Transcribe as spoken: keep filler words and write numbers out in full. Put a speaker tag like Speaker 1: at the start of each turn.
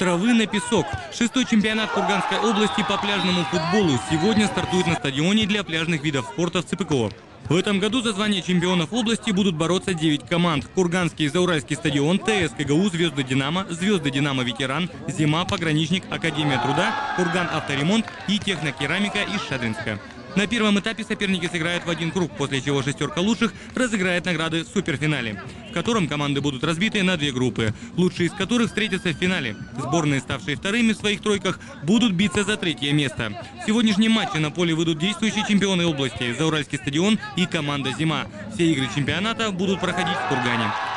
Speaker 1: травы на песок. Шестой чемпионат Курганской области по пляжному футболу сегодня стартует на стадионе для пляжных видов спорта в ЦПКО. В этом году за звание чемпионов области будут бороться девять команд. Курганский Зауральский стадион, ТС КГУ, Звезды Динамо, Звезды Динамо Ветеран, Зима, Пограничник, Академия труда, Курган Авторемонт и Технокерамика из Шадринска. На первом этапе соперники сыграют в один круг, после чего шестерка лучших разыграет награды в суперфинале, в котором команды будут разбиты на две группы, лучшие из которых встретятся в финале. Сборные, ставшие вторыми в своих тройках, будут биться за третье место. В сегодняшнем матче на поле выйдут действующие чемпионы области – Зауральский стадион и команда «Зима». Все игры чемпионата будут проходить в Кургане.